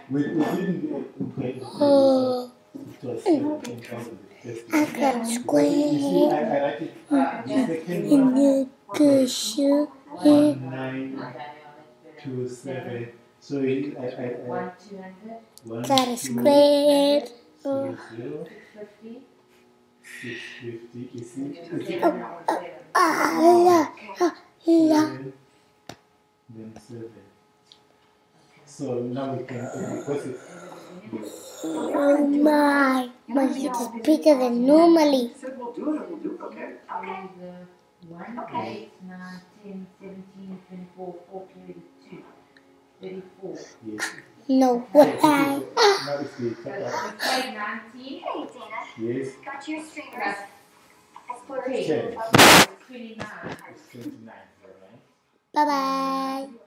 We didn't play it. Oh, It was 17 because of the first I one. got You see, square I like it. The second in one, the cushion. 1927. So I Got a square. 650. You see? La, la. 7, then 7. So now we can, because it's Oh my head is bigger than normally. Said we'll do it, we'll do it, okay? Okay. 1, 8, 9, 10, 17, 24, 42, 34. yes. No way. Now it's the So we played 19 Hey, Dana. yes. Got your streamers. plus Exploration. 10. it's 29. It's 29, right? Bye bye.